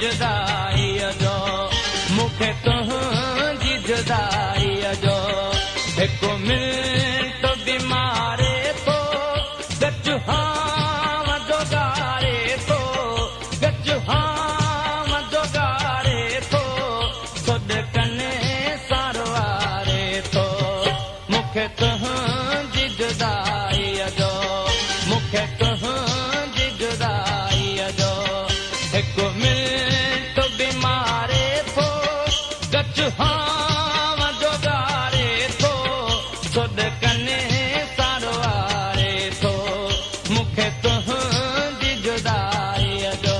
जुदाईअ जो मूंखे तुंहिंजी जुदाईअ जो हिकु मिंट बि मारे थो गच हाम जो गारे थो गच हाम जो गारे थो खुद कने सारवारे थो मूंखे तुंहिंजी जुदाईअ जो मूंखे तुंहिंजी जुदाईअ जो हिकु मिंट बि मारे थो गच हाम जो गारे थो खुद कने सारवारे थो मूंखे तुंहिंजी जुदाईअ जो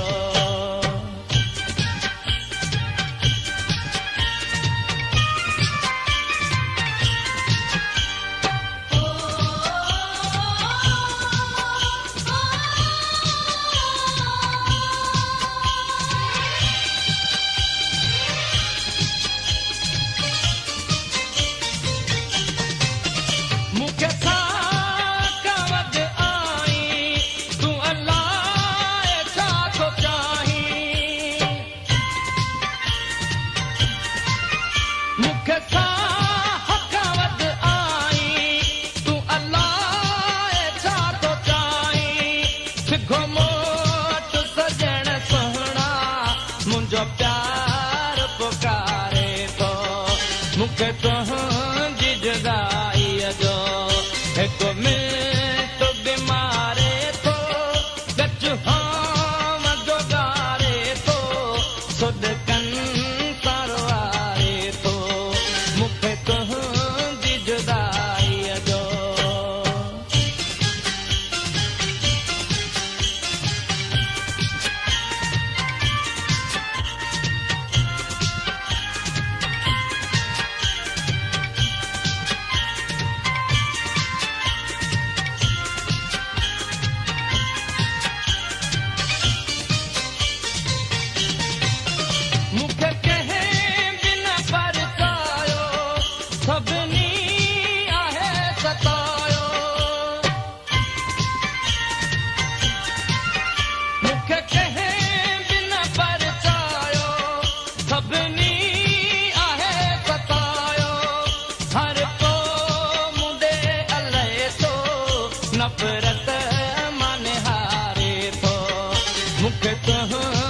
मूंखे साकवद आई तूं अलाह छा थो चाहीं मूंखे साकवद आई तूं अलाह छा थो चाहीं सिखो मोट सजण सुहिणा मुंहिंजो प्यार पुकारे थो मूंखे तुंहिंजी जुदाईअ जो हिकु मिंट बि मारे थो गच हाम जो गारे थो खुद कन सारवारे थो मूंखे तुंहिंजी जुदाईअ जो मूंखे कंहिं बि न परचायो सभिनी आहे सतायो मूंखे कंहिं बि न परचायो सभिनी आहे सतायो हर को मुंडे अलाए थो नफ़रत मां निहारे थो मूंखे तुंहिंजी